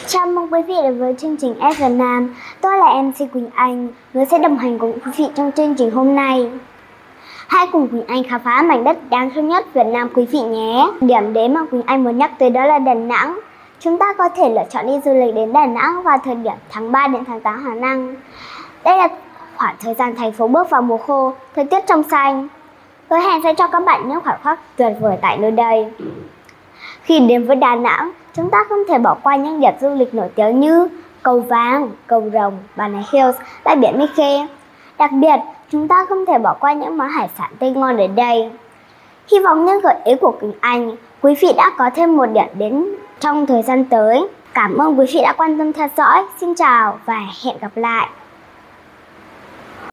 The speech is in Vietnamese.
Chào mừng quý vị đến với chương trình S Việt Nam. Tôi là MC Quỳnh Anh, người sẽ đồng hành cùng quý vị trong chương trình hôm nay. Hãy cùng Quỳnh Anh khám phá mảnh đất đáng thương nhất Việt Nam quý vị nhé. Điểm đến mà Quỳnh Anh muốn nhắc tới đó là Đà Nẵng. Chúng ta có thể lựa chọn đi du lịch đến Đà Nẵng vào thời điểm tháng 3 đến tháng 8 hàng năm. Đây là khoảng thời gian thành phố bước vào mùa khô, thời tiết trong xanh. Hứa hẹn sẽ cho các bạn những khoảnh khắc tuyệt vời tại nơi đây. Khi đến với Đà Nẵng, chúng ta không thể bỏ qua những điểm du lịch nổi tiếng như Cầu Vàng, Cầu Rồng, Bà Nà Hills, bãi biển Mỹ Khê. Đặc biệt, chúng ta không thể bỏ qua những món hải sản tươi ngon ở đây. Hy vọng những gợi ý của Quỳnh Anh, quý vị đã có thêm một điểm đến trong thời gian tới. Cảm ơn quý vị đã quan tâm theo dõi. Xin chào và hẹn gặp lại.